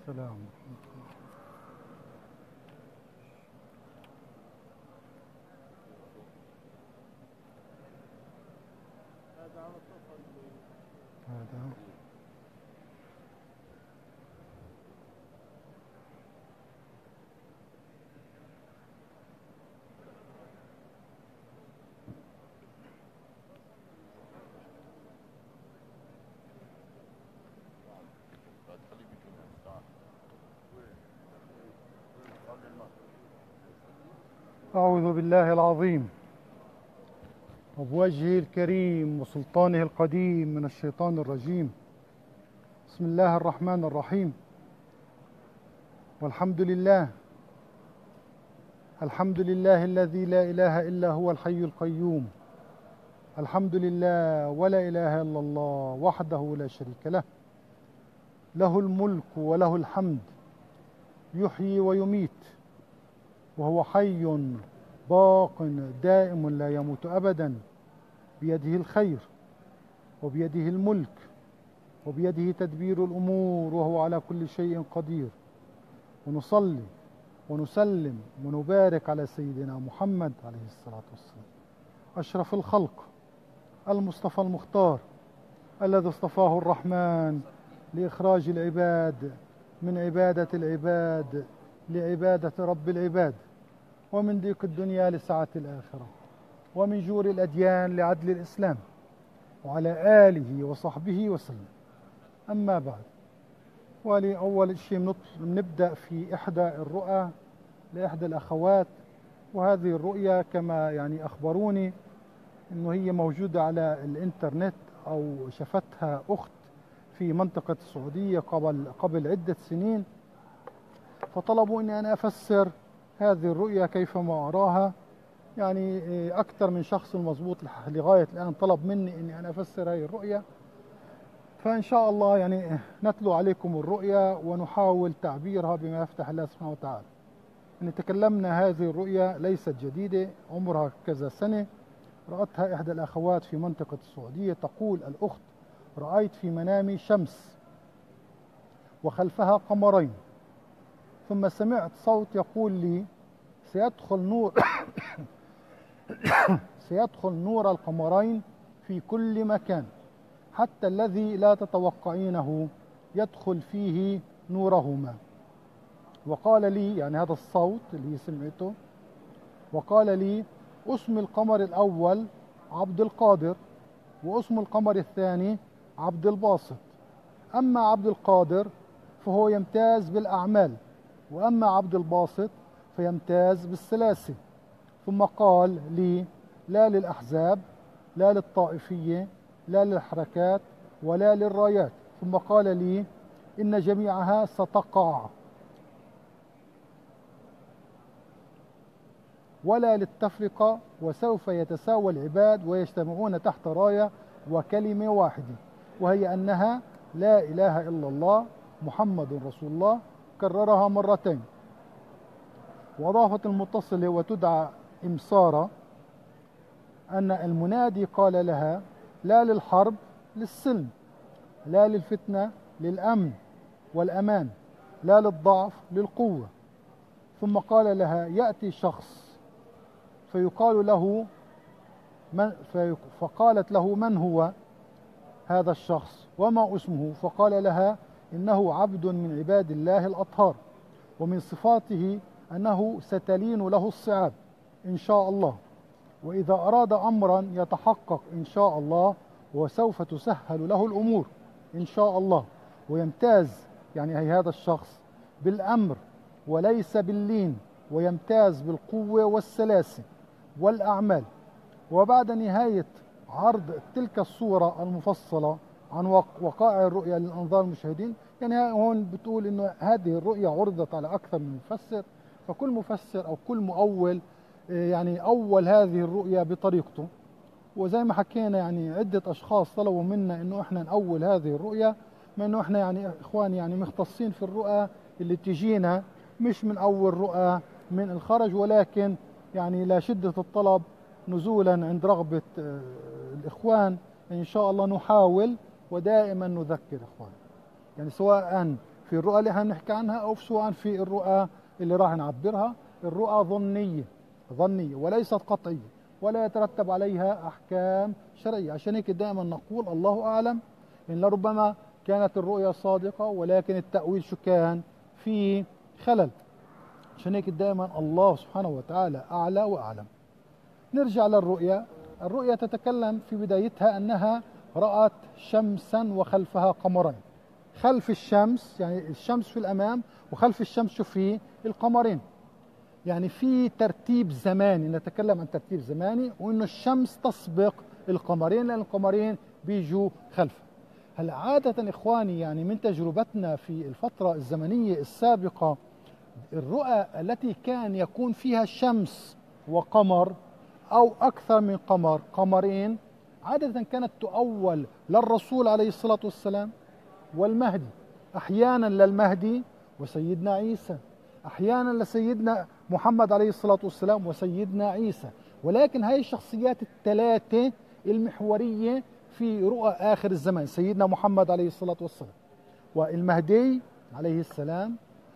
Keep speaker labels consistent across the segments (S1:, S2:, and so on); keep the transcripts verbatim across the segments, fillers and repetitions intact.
S1: السلام. هذا أعوذ بالله العظيم وبوجهه الكريم وسلطانه القديم من الشيطان الرجيم. بسم الله الرحمن الرحيم. والحمد لله الحمد لله الذي لا إله إلا هو الحي القيوم. الحمد لله ولا إله إلا الله وحده لا شريك له، له الملك وله الحمد، يحيي ويميت وهو حي باق دائم لا يموت أبدا، بيده الخير وبيده الملك وبيده تدبير الأمور وهو على كل شيء قدير. ونصلي ونسلم ونبارك على سيدنا محمد عليه الصلاة والسلام، أشرف الخلق المصطفى المختار الذي اصطفاه الرحمن لإخراج العباد من عبادة العباد لعبادة رب العباد، ومن ضيق الدنيا لسعة الآخرة، ومن جور الأديان لعدل الإسلام، وعلى آله وصحبه وسلم. أما بعد، ولأول شيء نبدأ في إحدى الرؤى لإحدى الأخوات، وهذه الرؤيا كما يعني أخبروني أنه هي موجودة على الإنترنت أو شفتها أخت في منطقة السعودية قبل قبل عدة سنين، فطلبوا أني أنا أفسر هذه الرؤيا كيفما أراها. يعني أكثر من شخص مضبوط لغاية الآن طلب مني أني أنا أفسر هذه الرؤيا، فإن شاء الله يعني نتلو عليكم الرؤيا ونحاول تعبيرها بما يفتح الله سبحانه وتعالى. إن تكلمنا هذه الرؤيا ليست جديدة، عمرها كذا سنة، رأتها إحدى الأخوات في منطقة السعودية. تقول الأخت: رأيت في منامي شمس وخلفها قمرين، ثم سمعت صوت يقول لي: سيدخل نور سيدخل نور القمرين في كل مكان، حتى الذي لا تتوقعينه يدخل فيه نورهما. وقال لي، يعني هذا الصوت اللي سمعته، وقال لي: اسم القمر الأول عبد القادر، واسم القمر الثاني عبد الباسط. أما عبد القادر فهو يمتاز بالأعمال، وأما عبد الباسط فيمتاز بالسلاسل. ثم قال لي: لا للأحزاب، لا للطائفية، لا للحركات، ولا للرايات. ثم قال لي: إن جميعها ستقع، ولا للتفرقة، وسوف يتساوى العباد ويجتمعون تحت راية وكلمة واحدة، وهي أنها لا إله إلا الله محمد رسول الله. كررها مرتين. وأضافت المتصلة وتدعى إمسارة أن المنادي قال لها: لا للحرب، للسلم، لا للفتنة، للأمن والأمان، لا للضعف، للقوة. ثم قال لها: يأتي شخص فيقال له من فقالت له: من هو هذا الشخص وما اسمه؟ فقال لها: إنه عبد من عباد الله الأطهار، ومن صفاته أنه ستلين له الصعاب إن شاء الله، وإذا أراد أمرا يتحقق إن شاء الله، وسوف تسهل له الأمور إن شاء الله. ويمتاز يعني هي هذا الشخص بالأمر وليس باللين، ويمتاز بالقوة والسلاسة والأعمال. وبعد نهاية عرض تلك الصورة المفصلة عن وقائع الرؤيا للأنظار المشاهدين، يعني هون بتقول إنه هذه الرؤيا عرضت على أكثر من مفسر، فكل مفسر أو كل مؤول يعني أول هذه الرؤيا بطريقته. وزي ما حكينا يعني عدة أشخاص طلبوا منا إنه إحنا نأول هذه الرؤيا، ما إنه إحنا يعني إخواني يعني مختصين في الرؤى اللي تجينا، مش من أول رؤى من الخرج، ولكن يعني لا شدة الطلب نزولا عند رغبة الإخوان إن شاء الله نحاول ودائما نذكر إخوان، يعني سواء في الرؤى اللي احنا بنحكي عنها، أو سواء في الرؤى اللي راح نعبرها الرؤى ظنية ظنية وليست قطعية، ولا يترتب عليها أحكام شرعية. عشان هيك دائما نقول الله أعلم، إن لربما كانت الرؤيا صادقة ولكن التأويل شو كان فيه خلل. عشان هيك دائما الله سبحانه وتعالى أعلى وأعلم. نرجع للرؤيا. الرؤيا تتكلم في بدايتها أنها رأت شمسا وخلفها قمرين. خلف الشمس يعني الشمس في الأمام، وخلف الشمس شو في القمرين. يعني في ترتيب زماني، نتكلم عن ترتيب زماني، وإنه الشمس تسبق القمرين لأن القمرين بيجوا خلفها. هلا عادة إخواني يعني من تجربتنا في الفترة الزمنية السابقة، الرؤى التي كان يكون فيها شمس وقمر أو أكثر من قمر، قمرين، عادة كانت تؤول للرسول عليه الصلاة والسلام والمهدي، أحيانا للمهدي وسيدنا عيسى، أحيانا لسيدنا محمد عليه الصلاة والسلام وسيدنا عيسى. ولكن هاي الشخصيات الثلاثة المحورية في رؤى آخر الزمان، سيدنا محمد عليه الصلاة والسلام، والمهدي عليه السلام،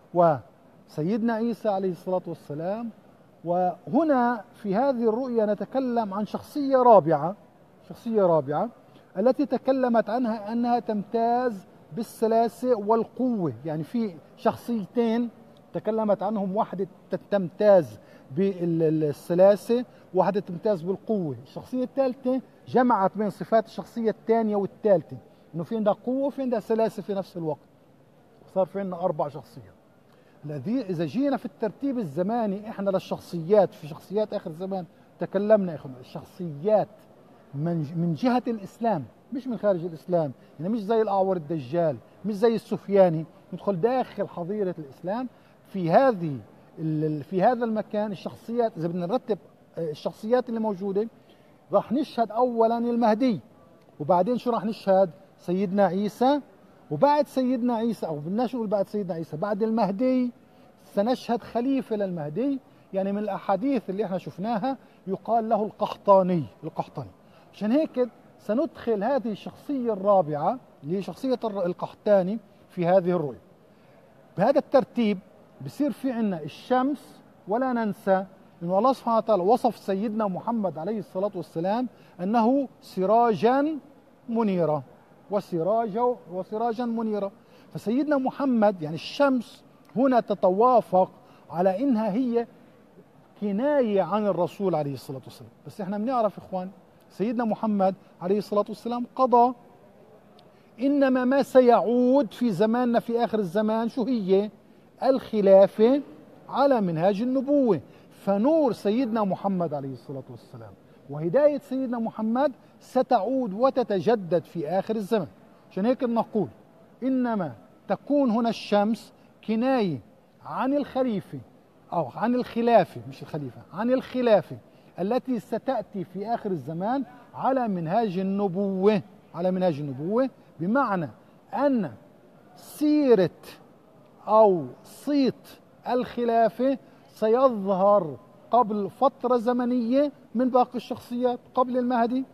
S1: وسيدنا عيسى عليه الصلاة والسلام. وهنا في هذه الرؤيا نتكلم عن شخصية رابعة، شخصية رابعة التي تكلمت عنها أنها تمتاز بالسلاسة والقوة. يعني في شخصيتين تكلمت عنهم، واحدة تمتاز بالسلاسة، واحدة تمتاز بالقوة. الشخصية الثالثة جمعت بين صفات الشخصية الثانية والثالثة، إنه في عندها قوة وفي عندها سلاسة في نفس الوقت، صار في عندنا أربع شخصيات. الذي إذا جينا في الترتيب الزماني إحنا للشخصيات، في شخصيات آخر الزمان تكلمنا إخوان الشخصيات من من جهة الإسلام مش من خارج الإسلام، يعني مش زي الأعور الدجال، مش زي السفياني، ندخل داخل حظيرة الإسلام. في هذه في هذا المكان الشخصيات، إذا بدنا نرتب الشخصيات اللي موجودة، راح نشهد أولا المهدي، وبعدين شو راح نشهد؟ سيدنا عيسى، وبعد سيدنا عيسى، أو بدناش نقول بعد سيدنا عيسى، بعد المهدي سنشهد خليفة للمهدي. يعني من الأحاديث اللي احنا شفناها يقال له القحطاني، القحطاني. عشان هيك سندخل هذه الشخصية الرابعة اللي هي شخصية القحطاني في هذه الرؤيا. بهذا الترتيب بصير في عنا الشمس. ولا ننسى أن الله سبحانه وتعالى وصف سيدنا محمد عليه الصلاة والسلام أنه سراجا منيرا، وسراجا وسراجا منيرا. فسيدنا محمد يعني الشمس هنا تتوافق على إنها هي كناية عن الرسول عليه الصلاة والسلام. بس احنا بنعرف إخوان سيدنا محمد عليه الصلاة والسلام قضى، إنما ما سيعود في زماننا في آخر الزمان شو هي؟ الخلافة على منهاج النبوة. فنور سيدنا محمد عليه الصلاة والسلام وهداية سيدنا محمد ستعود وتتجدد في آخر الزمن. عشان هيك نقول إنما تكون هنا الشمس كناية عن الخليفة أو عن الخلافة، مش الخليفة، عن الخلافة التي ستأتي في آخر الزمان على منهاج النبوة، على منهاج النبوة، بمعنى أن سيرة أو صيت الخلافة سيظهر قبل فترة زمنية من باقي الشخصيات قبل المهدي،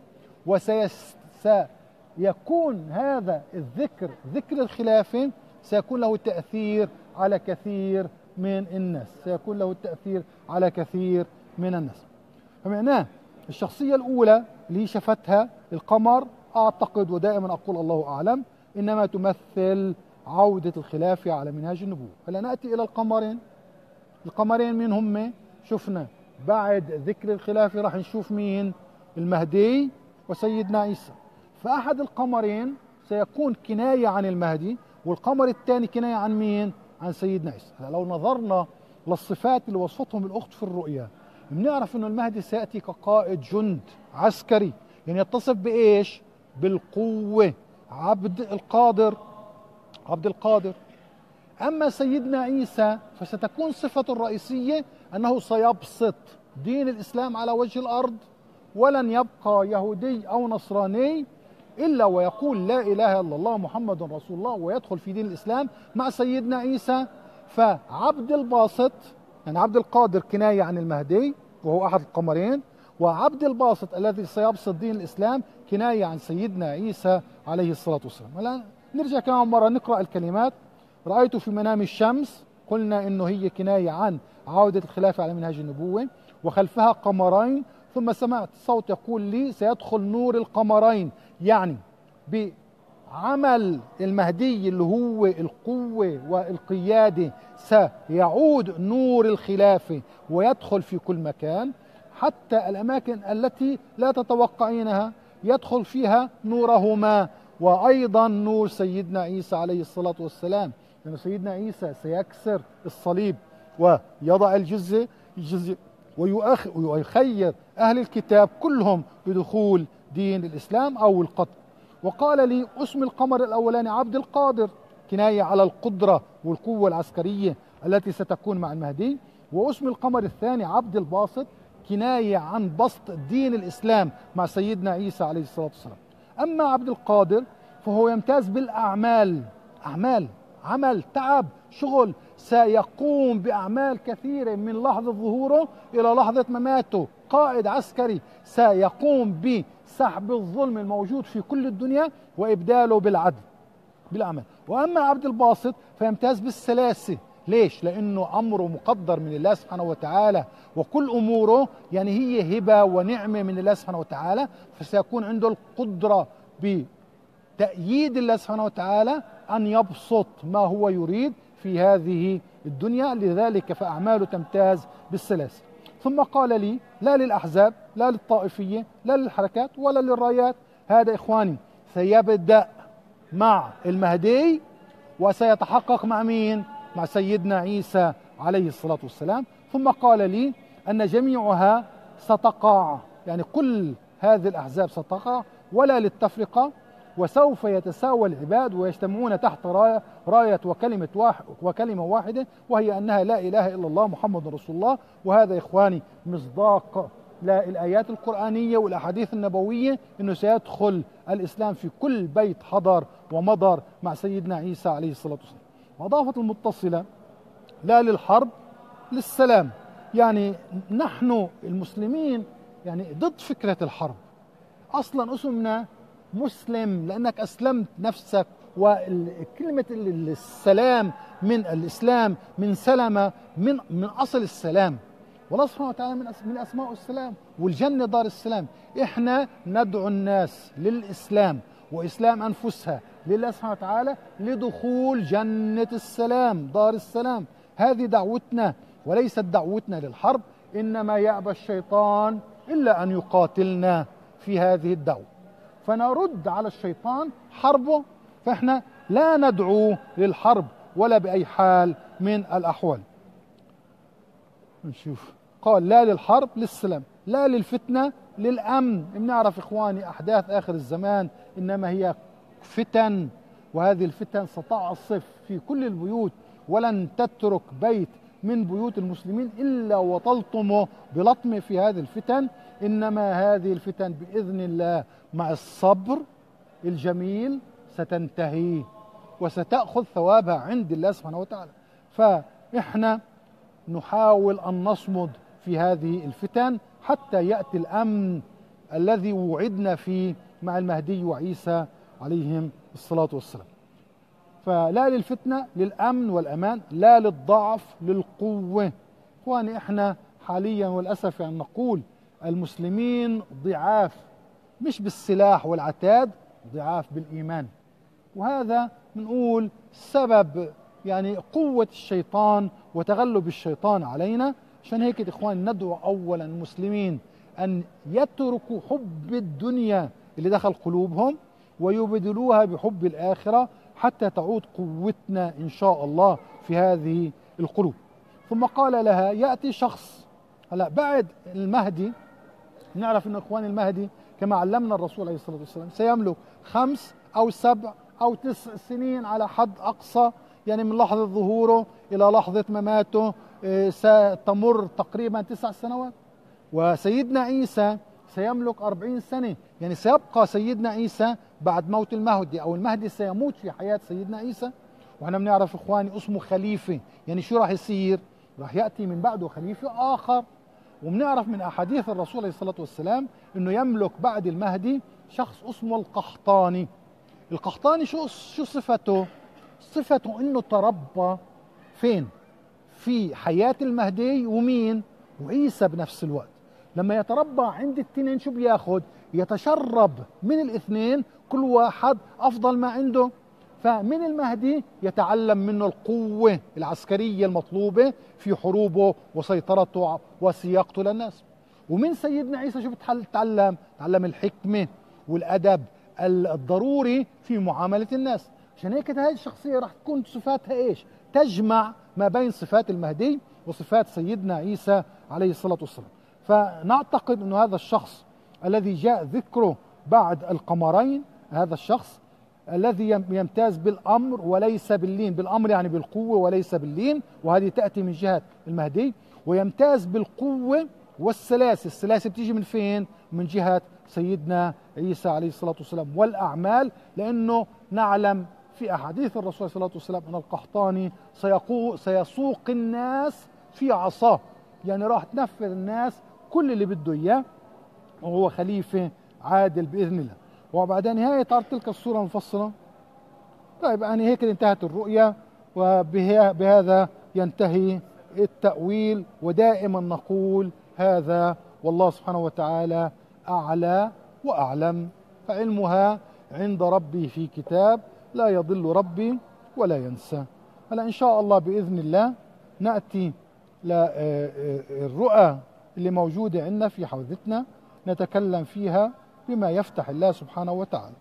S1: وسيكون هذا الذكر، ذكر الخلافة، سيكون له تأثير على كثير من الناس، سيكون له التأثير على كثير من الناس. فمعناه الشخصية الأولى اللي شفتها القمر، أعتقد ودائما أقول الله أعلم، إنما تمثل عودة الخلافة على منهاج النبوة. هلا نأتي إلى القمرين. القمرين مين هم؟ شفنا بعد ذكر الخلافة راح نشوف مين؟ المهدي وسيدنا عيسى. فأحد القمرين سيكون كناية عن المهدي، والقمر الثاني كناية عن مين؟ عن سيدنا عيسى. لو نظرنا للصفات اللي وصفتهم الأخت في الرؤيا، بنعرف أنه المهدي سيأتي كقائد جند عسكري، يعني يتصف بإيش؟ بالقوة، عبد القادر، عبد القادر. أما سيدنا عيسى فستكون صفته الرئيسية أنه سيبسط دين الإسلام على وجه الأرض، ولن يبقى يهودي أو نصراني إلا ويقول لا إله إلا الله محمد رسول الله ويدخل في دين الإسلام مع سيدنا عيسى. فعبد الباسط يعني عبد القادر كناية عن المهدي وهو أحد القمرين، وعبد الباسط الذي سيبسط دين الإسلام كناية عن سيدنا عيسى عليه الصلاة والسلام. الآن نرجع كمان مرة نقرأ الكلمات. رأيت في منام الشمس، قلنا إنه هي كناية عن عودة الخلافة على منهج النبوة، وخلفها قمرين، ثم سمعت صوت يقول لي سيدخل نور القمرين، يعني بعمل المهدي اللي هو القوة والقيادة سيعود نور الخلافة ويدخل في كل مكان، حتى الأماكن التي لا تتوقعينها يدخل فيها نورهما، وأيضا نور سيدنا عيسى عليه الصلاة والسلام، لأن سيدنا عيسى سيكسر الصليب ويضع الجزية الجزية ويخير أهل الكتاب كلهم بدخول دين الإسلام أو القتل. وقال لي اسم القمر الأولاني عبد القادر، كناية على القدرة والقوة العسكرية التي ستكون مع المهدي، واسم القمر الثاني عبد الباسط، كناية عن بسط دين الإسلام مع سيدنا عيسى عليه الصلاة والسلام. أما عبد القادر فهو يمتاز بالأعمال، أعمال عمل تعب شغل، سيقوم بأعمال كثيرة من لحظة ظهوره إلى لحظة مماته، قائد عسكري سيقوم بسحب الظلم الموجود في كل الدنيا وإبداله بالعدل بالأعمال. وأما عبد الباسط فيمتاز بالسلاسة، ليش؟ لأنه أمره مقدر من الله سبحانه وتعالى، وكل أموره يعني هي هبة ونعمة من الله سبحانه وتعالى، فسيكون عنده القدرة بتأييد الله سبحانه وتعالى أن يبسط ما هو يريد في هذه الدنيا، لذلك فأعماله تمتاز بالسلاسة. ثم قال لي لا للأحزاب، لا للطائفية، لا للحركات، ولا للرايات، هذا إخواني سيبدأ مع المهدي وسيتحقق مع مين؟ مع سيدنا عيسى عليه الصلاة والسلام. ثم قال لي أن جميعها ستقع، يعني كل هذه الأحزاب ستقع ولا للتفرقة، وسوف يتساوى العباد ويجتمعون تحت راية, راية وكلمة, واحد وكلمة واحدة، وهي أنها لا إله إلا الله محمد رسول الله. وهذا إخواني مصداق للآيات القرآنية والأحاديث النبوية أنه سيدخل الإسلام في كل بيت حضر ومضر مع سيدنا عيسى عليه الصلاة والسلام. وأضافت المتصلة لا للحرب للسلام، يعني نحن المسلمين يعني ضد فكرة الحرب، أصلا اسمنا مسلم لأنك أسلمت نفسك، وكلمة السلام من الإسلام من سلمة من من أصل السلام، والله سبحانه وتعالى من من أسماء السلام، والجنة دار السلام. إحنا ندعو الناس للإسلام وإسلام أنفسها لله سبحانه وتعالى لدخول جنة السلام دار السلام، هذه دعوتنا وليست دعوتنا للحرب، إنما يأبى الشيطان إلا أن يقاتلنا في هذه الدعوة، فنرد على الشيطان حربه، فإحنا لا ندعو للحرب ولا بأي حال من الأحوال. نشوف قال لا للحرب للسلام، لا للفتنة للأمن. بنعرف إخواني أحداث آخر الزمان إنما هي فتن، وهذه الفتن ستعصف في كل البيوت، ولن تترك بيت من بيوت المسلمين إلا وتلطمه بلطمه في هذه الفتن، إنما هذه الفتن بإذن الله مع الصبر الجميل ستنتهي وستأخذ ثوابها عند الله سبحانه وتعالى. فإحنا نحاول أن نصمد في هذه الفتن حتى يأتي الأمن الذي وعدنا فيه مع المهدي وعيسى عليهم الصلاة والسلام. فلا للفتنة للأمن والأمان، لا للضعف للقوة. إخواني إحنا حاليا والأسف يعني نقول المسلمين ضعاف، مش بالسلاح والعتاد، ضعاف بالإيمان، وهذا بنقول سبب يعني قوة الشيطان وتغلب الشيطان علينا. عشان هيك إخواني ندعو أولا المسلمين أن يتركوا حب الدنيا اللي دخل قلوبهم ويبدلوها بحب الآخرة حتى تعود قوتنا إن شاء الله في هذه القلوب. ثم قال لها يأتي شخص، هلا بعد المهدي نعرف أن إخواني المهدي كما علمنا الرسول عليه الصلاة والسلام سيملك خمس أو سبع أو تسع سنين على حد أقصى، يعني من لحظة ظهوره إلى لحظة مماته ستمر تقريبا تسع سنوات. وسيدنا عيسى سيملك أربعين سنة، يعني سيبقى سيدنا عيسى بعد موت المهدي، أو المهدي سيموت في حياة سيدنا عيسى. وإحنا بنعرف إخواني اسمه خليفة، يعني شو راح يصير؟ راح يأتي من بعده خليفة آخر. وبنعرف من أحاديث الرسول عليه الصلاة والسلام إنه يملك بعد المهدي شخص اسمه القحطاني. القحطاني شو شو صفته؟ صفته انه تربى فين؟ في حياة المهدي ومين؟ وعيسى بنفس الوقت. لما يتربى عند الاثنين شو بياخد؟ يتشرب من الاثنين، كل واحد افضل ما عنده. فمن المهدي يتعلم منه القوة العسكرية المطلوبة في حروبه وسيطرته وسياقته للناس. ومن سيدنا عيسى شو بتعلم؟ تعلم الحكمة والأدب الضروري في معاملة الناس. عشان هيك هذه الشخصية راح تكون صفاتها ايش؟ تجمع ما بين صفات المهدي وصفات سيدنا عيسى عليه الصلاة والسلام. فنعتقد أن هذا الشخص الذي جاء ذكره بعد القمرين، هذا الشخص الذي يمتاز بالأمر وليس باللين، بالأمر يعني بالقوة وليس باللين، وهذه تأتي من جهة المهدي، ويمتاز بالقوة والسلاسة. السلاسة بتيجي من فين؟ من جهة سيدنا عيسى عليه الصلاة والسلام. والأعمال، لأنه نعلم في أحاديث الرسول صلى الله عليه وسلم أن القحطاني سيسوق الناس في عصاه، يعني راح تنفذ الناس كل اللي بده إياه، وهو خليفة عادل بإذن الله. وبعد نهاية تلك الصورة المفصلة، طيب يعني هيك انتهت الرؤيا، وبهذا ينتهي التأويل. ودائما نقول هذا والله سبحانه وتعالى أعلى وأعلم، فعلمها عند ربي في كتاب لا يضل ربي ولا ينسى. هلا إن شاء الله بإذن الله نأتي للرؤى اللي موجودة عندنا في حوزتنا، نتكلم فيها بما يفتح الله سبحانه وتعالى.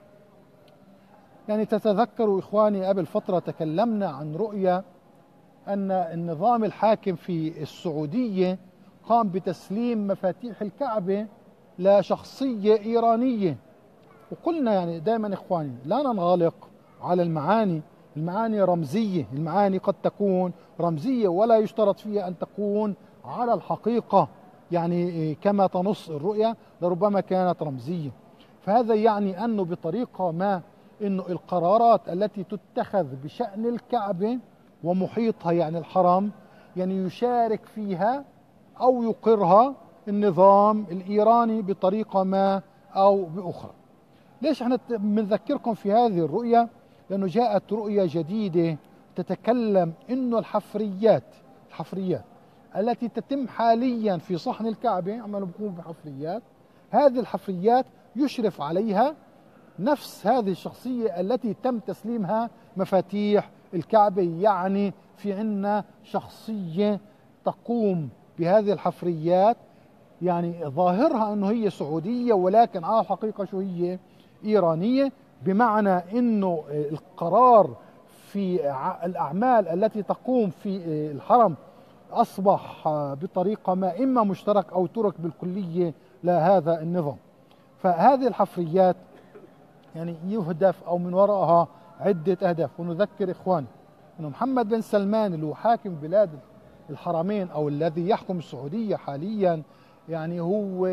S1: يعني تتذكروا إخواني قبل فترة تكلمنا عن رؤية أن النظام الحاكم في السعودية قام بتسليم مفاتيح الكعبة لشخصية إيرانية. وقلنا يعني دائما إخواني لا ننغلق على المعاني، المعاني رمزية، المعاني قد تكون رمزية ولا يشترط فيها أن تكون على الحقيقة، يعني كما تنص الرؤيا لربما كانت رمزية. فهذا يعني أنه بطريقة ما أنه القرارات التي تتخذ بشأن الكعبة ومحيطها يعني الحرم، يعني يشارك فيها أو يقرها النظام الإيراني بطريقة ما أو بأخرى. ليش احنا بنذكركم في هذه الرؤيا؟ لأنه جاءت رؤيا جديدة تتكلم إنه الحفريات الحفريات التي تتم حاليا في صحن الكعبة، عمالوا بيقوموا بحفريات، هذه الحفريات يشرف عليها نفس هذه الشخصية التي تم تسليمها مفاتيح الكعبة. يعني في عنا شخصية تقوم بهذه الحفريات، يعني ظاهرها أنه هي سعودية ولكن على الحقيقة شو هي؟ إيرانية. بمعنى أنه القرار في الأعمال التي تقوم في الحرم أصبح بطريقة ما إما مشترك أو ترك بالكلية لهذا النظام. فهذه الحفريات يعني يهدف أو من وراءها عدة أهداف. ونذكر إخواني أنه محمد بن سلمان اللي هو حاكم بلاد الحرمين أو الذي يحكم السعودية حاليا، يعني هو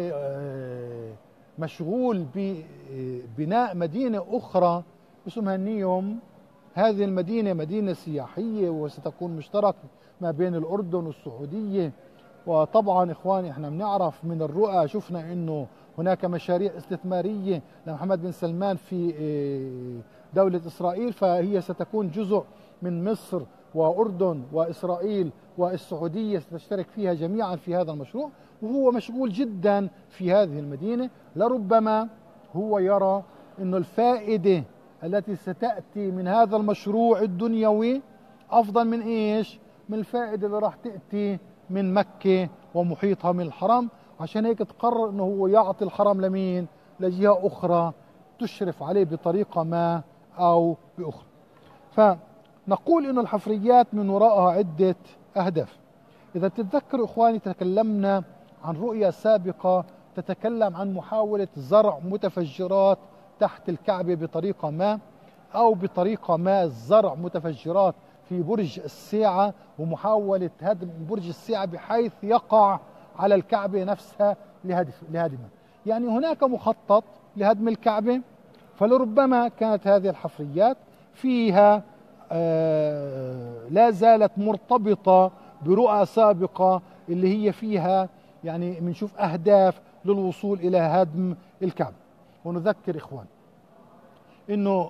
S1: مشغول ببناء مدينة أخرى اسمها نيوم. هذه المدينة مدينة سياحية وستكون مشترك ما بين الأردن والسعودية. وطبعا إخواني احنا بنعرف من الرؤى، شفنا أنه هناك مشاريع استثمارية لمحمد بن سلمان في دولة إسرائيل، فهي ستكون جزء من مصر وأردن وإسرائيل والسعودية ستشترك فيها جميعا في هذا المشروع. وهو مشغول جدا في هذه المدينة، لربما هو يرى أنه الفائدة التي ستأتي من هذا المشروع الدنيوي أفضل من إيش؟ من الفائدة اللي راح تأتي من مكة ومحيطها من الحرم. عشان هيك تقرر أنه هو يعطي الحرم لمين؟ لجهة أخرى تشرف عليه بطريقة ما أو بأخرى. فنقول أن الحفريات من وراءها عدة أهداف. إذا تتذكروا إخواني تكلمنا عن رؤية سابقة تتكلم عن محاولة زرع متفجرات تحت الكعبة بطريقة ما، أو بطريقة ما زرع متفجرات في برج الساعة ومحاولة هدم برج الساعة بحيث يقع على الكعبة نفسها لهدمها. يعني هناك مخطط لهدم الكعبة، فلربما كانت هذه الحفريات فيها آه لا زالت مرتبطة برؤى سابقة اللي هي فيها يعني بنشوف أهداف للوصول إلى هدم الكعبة. ونذكر إخوان إنه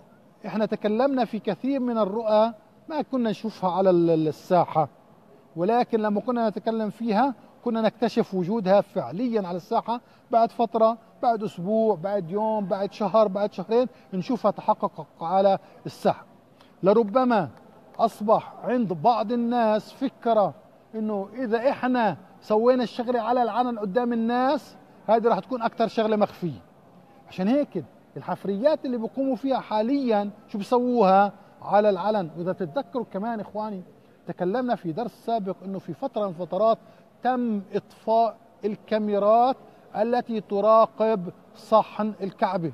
S1: احنا تكلمنا في كثير من الرؤى ما كنا نشوفها على الساحة، ولكن لما كنا نتكلم فيها كنا نكتشف وجودها فعليا على الساحة بعد فترة، بعد أسبوع، بعد يوم، بعد شهر، بعد شهرين نشوفها تحقق على الساحة. لربما أصبح عند بعض الناس فكرة إنه إذا إحنا سوينا الشغلة على العلن قدام الناس هذه راح تكون أكثر شغلة مخفية. عشان هيك الحفريات اللي بيقوموا فيها حاليا شو بيسووها على العلن. وإذا تتذكروا كمان إخواني تكلمنا في درس سابق إنه في فترة من الفترات تم إطفاء الكاميرات التي تراقب صحن الكعبة،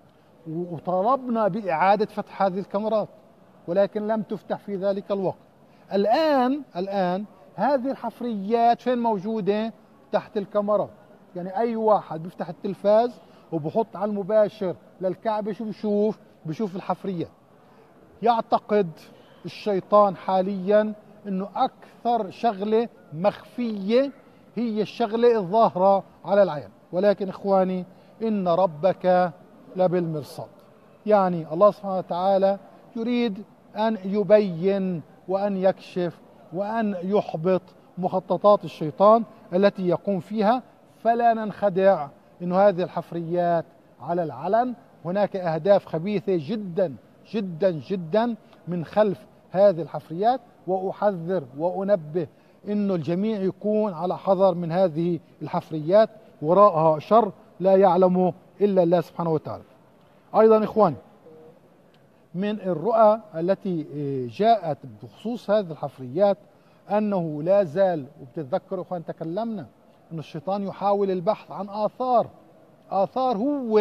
S1: وطلبنا بإعادة فتح هذه الكاميرات ولكن لم تفتح في ذلك الوقت. الآن الآن هذه الحفريات فين موجودة؟ تحت الكاميرات. يعني أي واحد بيفتح التلفاز وبحط على المباشر للكعبة شو بشوف؟ بشوف الحفريات. يعتقد الشيطان حاليا انه اكثر شغلة مخفية هي الشغلة الظاهرة على العين، ولكن اخواني ان ربك لبالمرصاد. يعني الله سبحانه وتعالى يريد ان يبين وان يكشف وان يحبط مخططات الشيطان التي يقوم فيها، فلا ننخدع انه هذه الحفريات على العلن. هناك اهداف خبيثة جدا جدا جدا من خلف هذه الحفريات، وأحذر وأنبه إنه الجميع يكون على حذر من هذه الحفريات، وراءها شر لا يعلمه إلا الله سبحانه وتعالى. أيضا إخواني من الرؤى التي جاءت بخصوص هذه الحفريات أنه لا زال، وبتتذكروا إخوان تكلمنا أن الشيطان يحاول البحث عن آثار آثار هو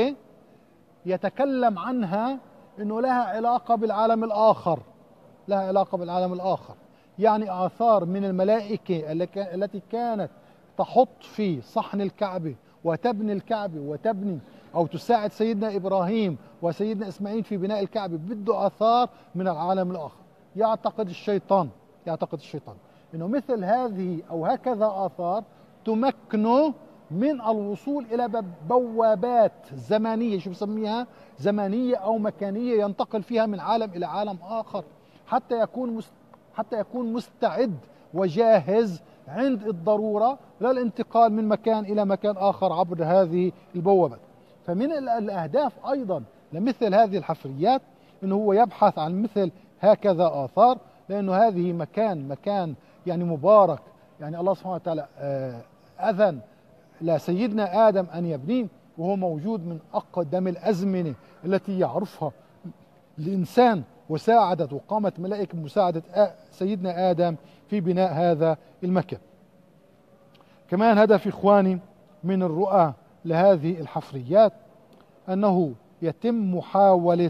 S1: يتكلم عنها انه لها علاقة بالعالم الاخر، لها علاقة بالعالم الاخر. يعني اثار من الملائكة التي كانت تحط في صحن الكعبة وتبني الكعبة وتبني او تساعد سيدنا ابراهيم وسيدنا اسماعيل في بناء الكعبة، بده اثار من العالم الاخر. يعتقد الشيطان يعتقد الشيطان انه مثل هذه او هكذا اثار تمكنه من الوصول إلى بوابات زمانية، شو بسميها؟ زمانية أو مكانية، ينتقل فيها من عالم إلى عالم آخر حتى يكون حتى يكون مستعد وجاهز عند الضرورة للانتقال من مكان إلى مكان آخر عبر هذه البوابات. فمن الأهداف أيضا لمثل هذه الحفريات أنه هو يبحث عن مثل هكذا آثار، لأنه هذه مكان مكان يعني مبارك، يعني الله سبحانه وتعالى أذن لسيدنا آدم أن يبنيه، وهو موجود من أقدم الأزمنة التي يعرفها الإنسان، وساعدت وقامت ملائكة مساعدة سيدنا آدم في بناء هذا المكان. كمان هدف إخواني من الرؤى لهذه الحفريات أنه يتم محاولة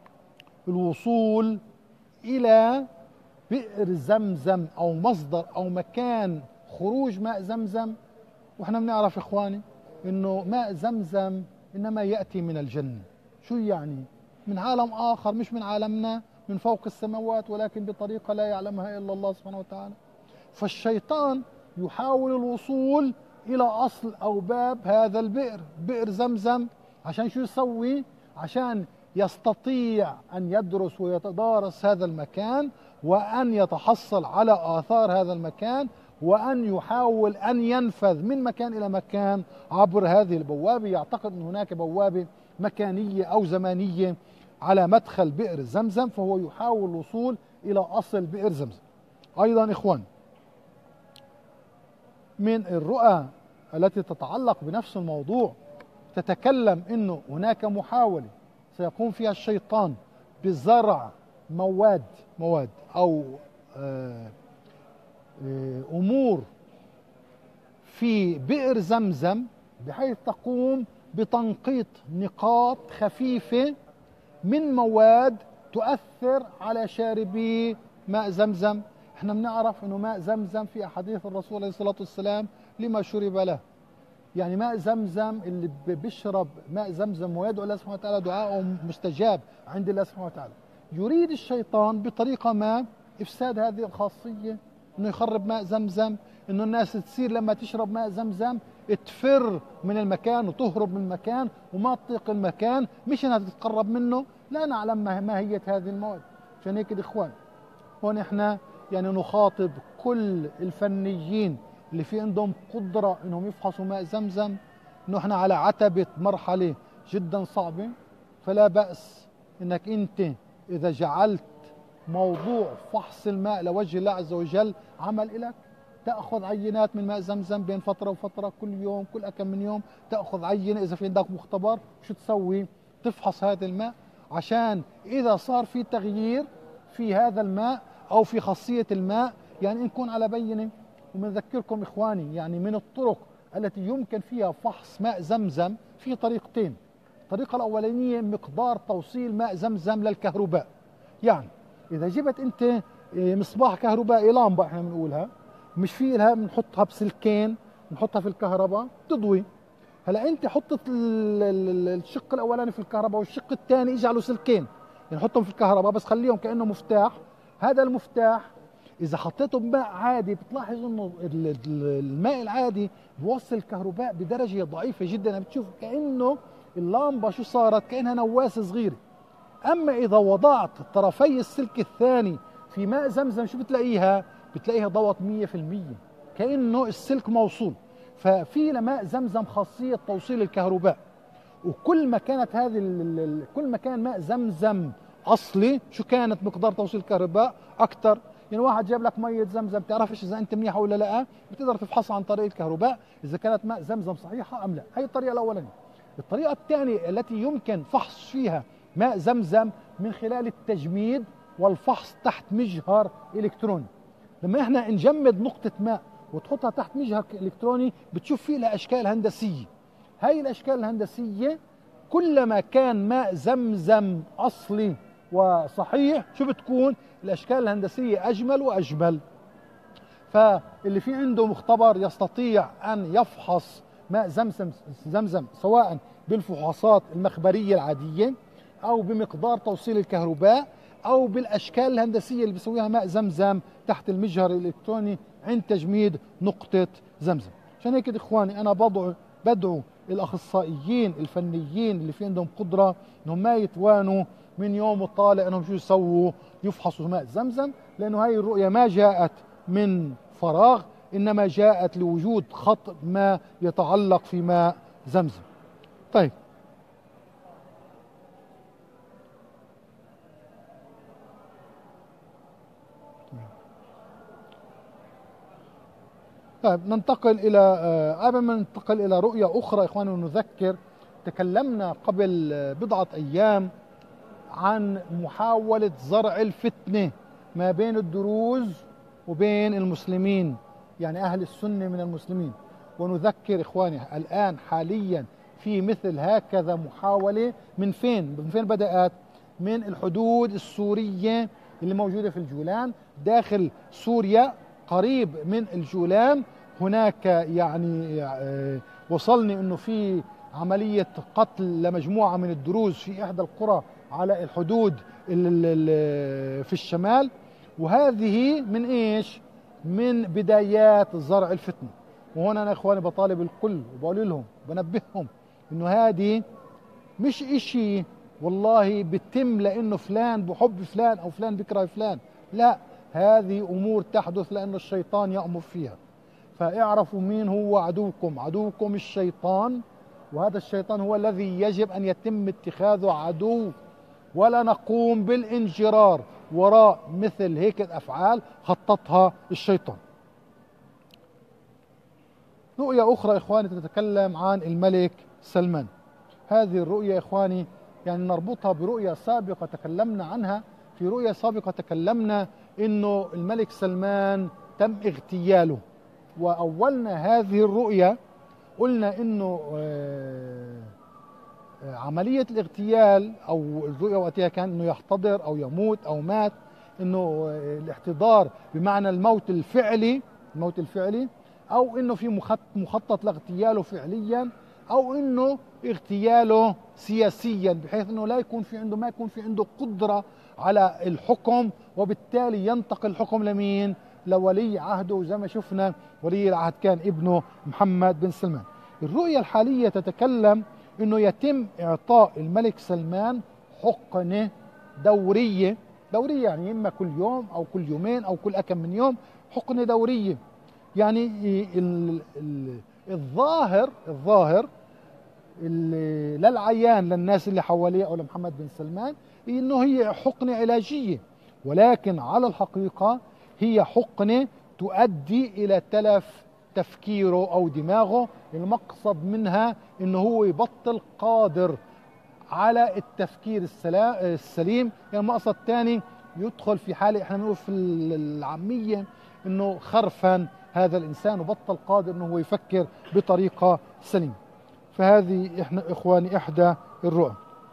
S1: الوصول إلى بئر زمزم أو مصدر أو مكان خروج ماء زمزم. واحنا بنعرف إخواني انه ماء زمزم انما يأتي من الجنة. شو يعني؟ من عالم آخر، مش من عالمنا، من فوق السماوات، ولكن بطريقة لا يعلمها إلا الله سبحانه وتعالى. فالشيطان يحاول الوصول إلى أصل أو باب هذا البئر، بئر زمزم، عشان شو يسوي؟ عشان يستطيع أن يدرس ويتدارس هذا المكان وأن يتحصل على آثار هذا المكان، وأن يحاول أن ينفذ من مكان إلى مكان عبر هذه البوابة. يعتقد أن هناك بوابة مكانية أو زمانية على مدخل بئر زمزم، فهو يحاول الوصول إلى أصل بئر زمزم. أيضا إخوان من الرؤى التي تتعلق بنفس الموضوع تتكلم أنه هناك محاولة سيقوم فيها الشيطان بزرع مواد مواد أو آه أمور في بئر زمزم، بحيث تقوم بتنقيط نقاط خفيفة من مواد تؤثر على شاربي ماء زمزم. احنا بنعرف انه ماء زمزم في احاديث الرسول عليه الصلاة والسلام لما شرب له. يعني ماء زمزم اللي بيشرب ماء زمزم ويدعو الله سبحانه وتعالى دعاءه مستجاب عند الله سبحانه وتعالى. يريد الشيطان بطريقة ما إفساد هذه الخاصية، انه يخرب ماء زمزم، انه الناس تصير لما تشرب ماء زمزم تفر من المكان وتهرب من المكان وما تطيق المكان، مش انها تتقرب منه، لا نعلم ماهية هذه المواد. عشان هيك الإخوان هون إحنا يعني نخاطب كل الفنيين اللي في عندهم قدرة إنهم يفحصوا ماء زمزم، إنه إحنا على عتبة مرحلة جدا صعبة. فلا بأس إنك أنت إذا جعلت موضوع فحص الماء لوجه الله عز وجل عمل إلك، تأخذ عينات من ماء زمزم بين فترة وفترة، كل يوم كل كم من يوم تأخذ عينة. إذا في عندك مختبر شو تسوي؟ تفحص هذا الماء، عشان إذا صار في تغيير في هذا الماء أو في خاصية الماء يعني نكون على بينة. وبنذكركم إخواني يعني من الطرق التي يمكن فيها فحص ماء زمزم في طريقتين. الطريقة الأولانية مقدار توصيل ماء زمزم للكهرباء. يعني إذا جبت أنت مصباح كهربائي، لامبة احنا بنقولها، مش في لها بنحطها بسلكين بنحطها في الكهرباء تضوي. هلا انت حطت الشق الاولاني في الكهرباء والشق الثاني اجعله سلكين، يعني حطهم في الكهرباء بس خليهم كانه مفتاح. هذا المفتاح اذا حطيته بماء عادي بتلاحظ انه الماء العادي بوصل الكهرباء بدرجه ضعيفه جدا، بتشوف كانه اللامبه شو صارت، كانها نواس صغيره. اما اذا وضعت طرفي السلك الثاني في ماء زمزم شو بتلاقيها؟ بتلاقيها ضوت مية في المية كأنه السلك موصول. ففي لماء زمزم خاصية توصيل الكهرباء. وكل ما كانت هذه كل ما كان ماء زمزم أصلي شو كانت مقدار توصيل الكهرباء أكثر. يعني واحد جاب لك مية زمزم بتعرفش إذا أنت منيحة ولا لا، بتقدر تفحصها عن طريق الكهرباء إذا كانت ماء زمزم صحيحة أم لا. هي الطريقة الأولانية. الطريقة الثانية التي يمكن فحص فيها ماء زمزم من خلال التجميد والفحص تحت مجهر إلكتروني. لما احنا نجمد نقطة ماء وتحطها تحت مجهر إلكتروني بتشوف فيه لها أشكال هندسية. هاي الأشكال الهندسية كلما كان ماء زمزم أصلي وصحيح شو بتكون؟ الأشكال الهندسية أجمل وأجمل. فاللي في عنده مختبر يستطيع أن يفحص ماء زمزم, زمزم سواء بالفحوصات المخبرية العادية أو بمقدار توصيل الكهرباء أو بالأشكال الهندسية اللي بيسويها ماء زمزم تحت المجهر الإلكتروني عند تجميد نقطة زمزم. عشان هيك إخواني أنا بدعو بدعو الأخصائيين الفنيين اللي في عندهم قدرة إنهم ما يتوانوا من يوم وطالع إنهم شو يسووا؟ يفحصوا ماء زمزم، لأنه هاي الرؤية ما جاءت من فراغ، إنما جاءت لوجود خط ما يتعلق في ماء زمزم. طيب طيب ننتقل إلى قبل ما ننتقل إلى رؤية أخرى إخواني ونذكر، تكلمنا قبل بضعة أيام عن محاولة زرع الفتنة ما بين الدروز وبين المسلمين، يعني أهل السنة من المسلمين. ونذكر إخواني الآن حاليا في مثل هكذا محاولة من فين؟ من فين بدأت؟ من الحدود السورية اللي موجودة في الجولان داخل سوريا قريب من الجولان. هناك يعني وصلني انه في عملية قتل لمجموعة من الدروز في احدى القرى على الحدود في الشمال. وهذه من ايش؟ من بدايات زرع الفتنة. وهنا انا اخواني بطالب الكل وبقول لهم بنبههم انه هذه مش اشي والله بتم لانه فلان بحب فلان او فلان بكره فلان، لا، هذه امور تحدث لان الشيطان يأمر فيها. فاعرفوا مين هو عدوكم. عدوكم الشيطان، وهذا الشيطان هو الذي يجب ان يتم اتخاذه عدو، ولا نقوم بالانجرار وراء مثل هيك الافعال خططها الشيطان. رؤية اخرى اخواني تتكلم عن الملك سلمان. هذه الرؤية اخواني يعني نربطها برؤية سابقة تكلمنا عنها. في رؤية سابقة تكلمنا انه الملك سلمان تم اغتياله، واولنا هذه الرؤية قلنا انه عملية الاغتيال او الرؤية وقتها كان انه يحتضر او يموت او مات، انه الاحتضار بمعنى الموت الفعلي، الموت الفعلي، او انه في مخطط لاغتياله فعليا، او انه اغتياله سياسيا بحيث انه لا يكون في عنده ما يكون في عنده قدرة على الحكم، وبالتالي ينتقل الحكم لمين؟ لولي عهده. وزي ما شفنا ولي العهد كان ابنه محمد بن سلمان. الرؤية الحالية تتكلم انه يتم اعطاء الملك سلمان حقنة دورية. دورية يعني إما كل يوم أو كل يومين أو كل أكم من يوم، حقنة دورية. يعني ال ال الظاهر الظاهر للعيان للناس اللي حواليه أو لمحمد بن سلمان إنه هي حقنة علاجية، ولكن على الحقيقة هي حقنة تؤدي إلى تلف تفكيره أو دماغه. المقصد منها إنه هو يبطل قادر على التفكير السليم. يعني المقصد الثاني يدخل في حالة احنا بنقول في العامية إنه خرفا هذا الإنسان وبطل قادر إنه هو يفكر بطريقة سليمة. فهذه احنا إخواني إحدى الرؤى.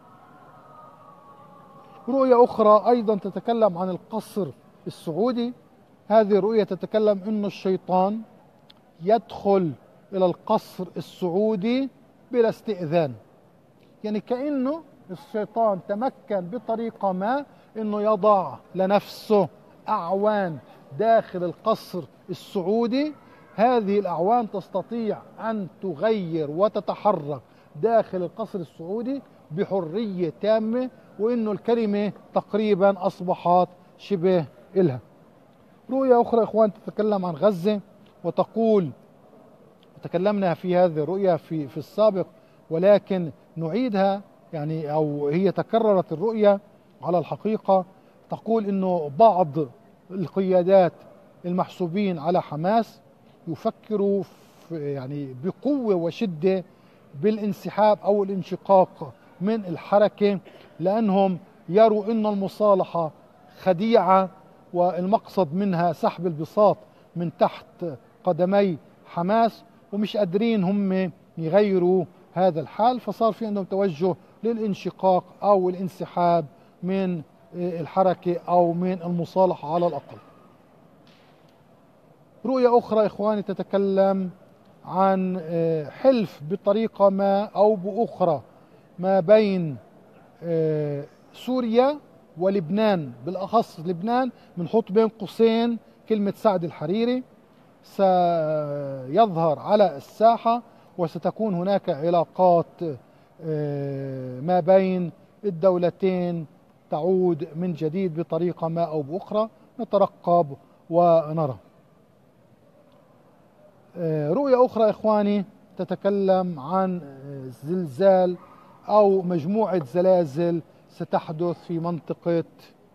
S1: رؤية أخرى أيضا تتكلم عن القصر السعودي. هذه الرؤية تتكلم إنه الشيطان يدخل إلى القصر السعودي بلا استئذان. يعني كأنه الشيطان تمكن بطريقة ما إنه يضع لنفسه أعوان داخل القصر السعودي. هذه الأعوان تستطيع أن تغير وتتحرك داخل القصر السعودي بحرية تامة، وإنه الكلمة تقريبا أصبحت شبه إلها. رؤية أخرى إخوان تتكلم عن غزة وتقول، تكلمنا في هذه الرؤية في في السابق ولكن نعيدها، يعني أو هي تكررت الرؤية على الحقيقة. تقول إنه بعض القيادات المحسوبين على حماس يفكروا يعني بقوة وشدة بالانسحاب أو الانشقاق من الحركة، لأنهم يروا أن المصالحة خديعة والمقصد منها سحب البساط من تحت قدمي حماس، ومش قادرين هم يغيروا هذا الحال، فصار في عندهم توجه للانشقاق أو الانسحاب من الحركة أو من المصالحة على الأقل. رؤية أخرى إخواني تتكلم عن حلف بطريقة ما أو بأخرى ما بين سوريا ولبنان، بالأخص لبنان بنحط بين قوسين كلمة سعد الحريري، سيظهر على الساحة وستكون هناك علاقات ما بين الدولتين تعود من جديد بطريقة ما أو بأخرى، نترقب ونرى. رؤية أخرى إخواني تتكلم عن زلزال أو مجموعة زلازل ستحدث في منطقة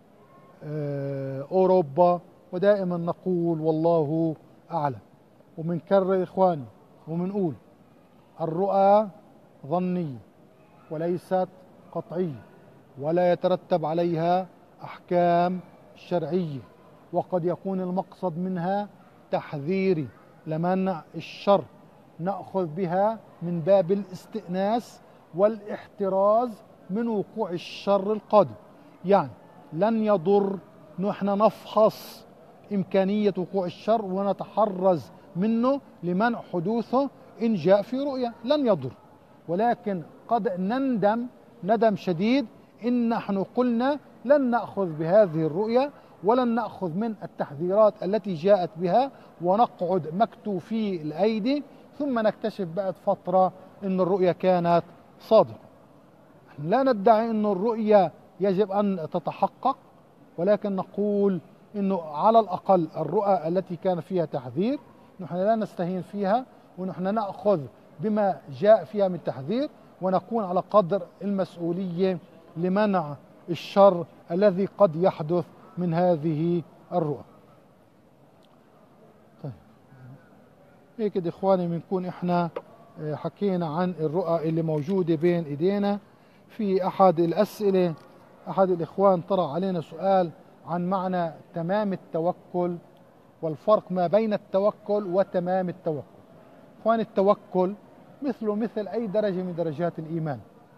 S1: أوروبا، ودائما نقول والله أعلم، ومنكرر إخواني ومنقول الرؤى ظنية وليست قطعية، ولا يترتب عليها أحكام شرعية، وقد يكون المقصد منها تحذيري لمنع الشر، نأخذ بها من باب الاستئناس والاحتراز من وقوع الشر القادم. يعني لن يضر نحن نفحص إمكانية وقوع الشر ونتحرز منه لمنع حدوثه إن جاء في رؤية، لن يضر، ولكن قد نندم ندم شديد إن نحن قلنا لن نأخذ بهذه الرؤية ولن نأخذ من التحذيرات التي جاءت بها، ونقعد مكتوفي الأيدي، ثم نكتشف بعد فترة أن الرؤية كانت صادقة. لا ندعي أن الرؤية يجب أن تتحقق، ولكن نقول أنه على الأقل الرؤى التي كان فيها تحذير نحن لا نستهين فيها، ونحن نأخذ بما جاء فيها من تحذير، ونكون على قدر المسؤولية لمنع الشر الذي قد يحدث من هذه الرؤى. طيب هيك كده إخواني بنكون إحنا حكينا عن الرؤى اللي موجودة بين إيدينا. في أحد الأسئلة أحد الإخوان طرح علينا سؤال عن معنى تمام التوكل والفرق ما بين التوكل وتمام التوكل. إخواني التوكل مثله مثل أي درجة من درجات الإيمان،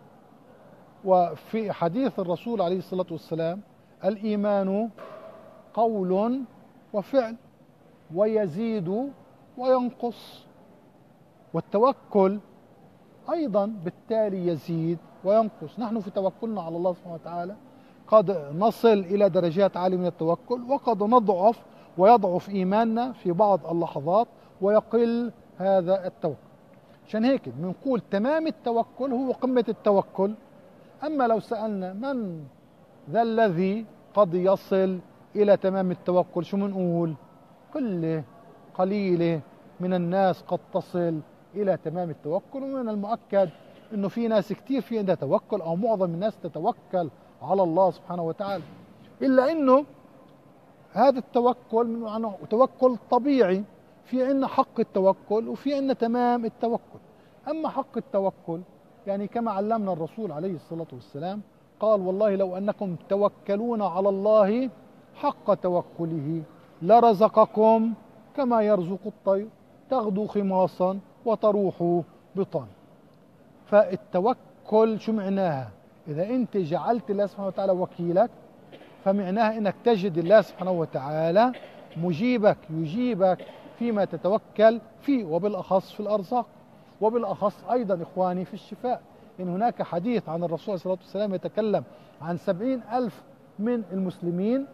S1: وفي حديث الرسول عليه الصلاة والسلام الإيمان قول وفعل ويزيد وينقص، والتوكل أيضا بالتالي يزيد وينقص. نحن في توكلنا على الله سبحانه وتعالى قد نصل إلى درجات عالية من التوكل، وقد نضعف ويضعف إيماننا في بعض اللحظات ويقل هذا التوكل. عشان هيك بنقول تمام التوكل هو قمة التوكل أما لو سألنا من ذا الذي قد يصل إلى تمام التوكل، شو منقول؟ كله قليلة من الناس قد تصل إلى تمام التوكل. ومن المؤكد أنه في ناس كتير في عندها توكل، أو معظم الناس تتوكل على الله سبحانه وتعالى، إلا أنه هذا التوكل من توكل طبيعي. في عندنا حق التوكل وفي عندنا تمام التوكل. أما حق التوكل يعني كما علمنا الرسول عليه الصلاة والسلام، قال: والله لو أنكم توكلون على الله حق توكله لرزقكم كما يرزق الطير تغدو خماصا وتروح بطان. فالتوكل شو معناها؟ إذا أنت جعلت الله سبحانه وتعالى وكيلك، فمعناها أنك تجد الله سبحانه وتعالى مجيبك، يجيبك فيما تتوكل فيه، وبالأخص في الأرزاق، وبالأخص أيضا إخواني في الشفاء. إن هناك حديث عن الرسول صلى الله عليه وسلم يتكلم عن سبعين ألف من المسلمين،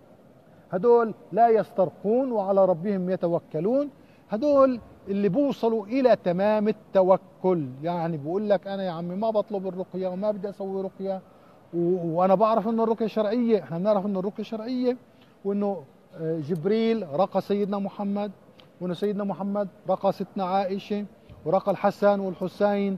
S1: هدول لا يسترقون وعلى ربهم يتوكلون. هدول اللي بوصلوا إلى تمام التوكل. يعني بقول لك أنا يا عمي ما بطلب الرقية وما بدي أسوي رقية، وأنا بعرف إنه الرقية شرعية. إحنا بنعرف إنه الرقية شرعية، وإنه جبريل رقى سيدنا محمد، وإنه سيدنا محمد رقى ستنا عائشة، ورقى الحسن والحسين،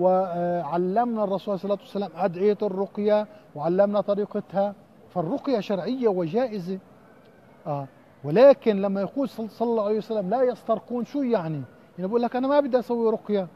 S1: وعلمنا الرسول صلى الله عليه وسلم أدعية الرقية وعلمنا طريقتها. فالرقية شرعية وجائزة. آه ولكن لما يقول صلى الله عليه وسلم لا يسترقون، شو يعني؟ يعني بقول لك أنا ما بدي أسوي رقية،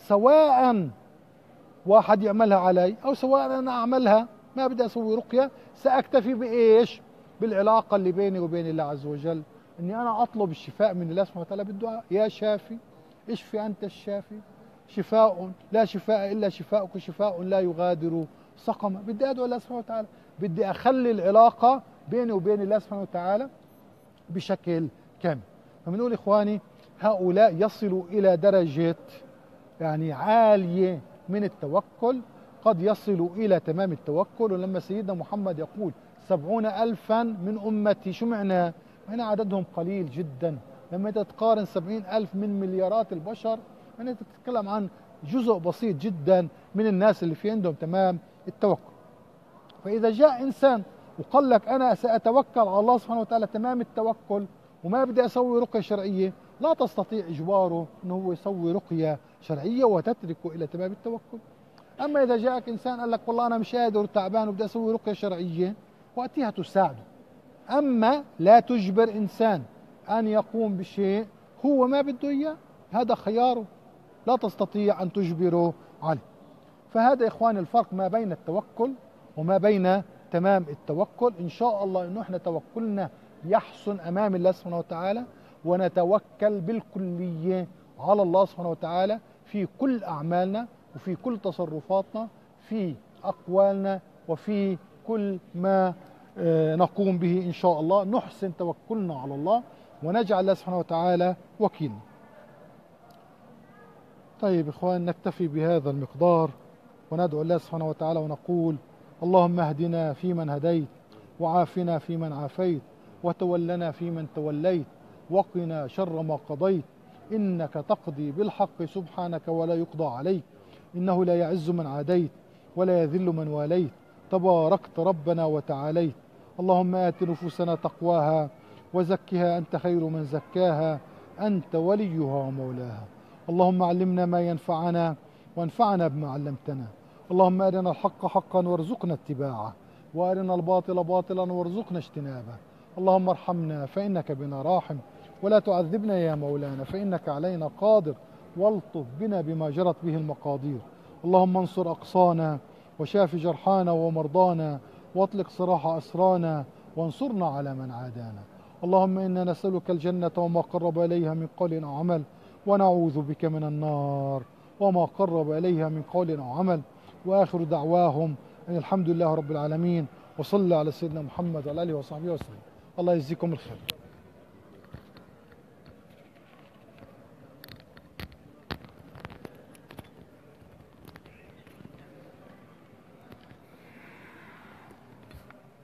S1: سواء واحد يعملها علي أو سواء أنا أعملها، ما بدي أسوي رقية. سأكتفي بإيش؟ بالعلاقة اللي بيني وبين الله عز وجل، إني أنا أطلب الشفاء من الله سبحانه وتعالى بالدعاء: يا شافي اشفي أنت الشافي، شفاء لا شفاء إلا شفاءك، شفاء لا يغادر سقما. بدي أدعو الله سبحانه وتعالى، بدي أخلي العلاقة بيني وبين الله سبحانه وتعالى بشكل كامل. فبنقول إخواني هؤلاء يصلوا إلى درجة يعني عالية من التوكل، قد يصلوا إلى تمام التوكل. ولما سيدنا محمد يقول سبعون ألفا من أمتي، شو معناه؟ هنا عددهم قليل جدا. لما تتقارن سبعين ألف من مليارات البشر، هنا تتكلم عن جزء بسيط جدا من الناس اللي في عندهم تمام التوكل. فإذا جاء إنسان وقال لك أنا سأتوكل على الله سبحانه وتعالى تمام التوكل وما بدي أسوي رقية شرعية، لا تستطيع إجباره أنه هو يسوي رقية شرعية وتتركه إلى تمام التوكل. أما إذا جاءك إنسان قال لك والله أنا مش قادر وتعبان وبدي أسوي رقية شرعية، وقتها تساعده. أما لا تجبر إنسان أن يقوم بشيء هو ما بده إياه، هذا خياره، لا تستطيع أن تجبره عليه. فهذا إخواني الفرق ما بين التوكل وما بين تمام التوكل. إن شاء الله إنه إحنا توكلنا يحسن أمام الله سبحانه وتعالى، ونتوكل بالكلية على الله سبحانه وتعالى في كل أعمالنا وفي كل تصرفاتنا، في أقوالنا وفي كل ما نقوم به. إن شاء الله نحسن توكلنا على الله ونجعل الله سبحانه وتعالى وكيلنا. طيب إخوان، نكتفي بهذا المقدار وندعو الله سبحانه وتعالى ونقول: اللهم اهدنا فيمن هديت، وعافنا فيمن عافيت، وتولنا فيمن توليت، وقنا شر ما قضيت، إنك تقضي بالحق سبحانك ولا يقضى عليك، إنه لا يعز من عاديت ولا يذل من واليت، تباركت ربنا وتعاليت. اللهم آت نفوسنا تقواها وزكها أنت خير من زكاها، أنت وليها ومولاها. اللهم علمنا ما ينفعنا وانفعنا بما علمتنا. اللهم أرنا الحق حقا وارزقنا اتباعه، وأرنا الباطل باطلا وارزقنا اجتنابه. اللهم ارحمنا فإنك بنا راحم، ولا تعذبنا يا مولانا فإنك علينا قادر، والطف بنا بما جرت به المقادير. اللهم انصر أقصانا وشاف جرحانا ومرضانا، واطلق سراح أسرانا، وانصرنا على من عادانا. اللهم إنا نسألك الجنة وما قرب إليها من قول أو عمل، ونعوذ بك من النار وما قرب إليها من قول أو عمل. وآخر دعواهم أن الحمد لله رب العالمين، وصلى على سيدنا محمد وعلى آله وصحبه وسلم. الله يجزيكم الخير.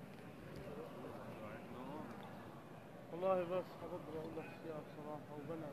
S2: والله بس حضرت أقول لك يا بصراحة وبنا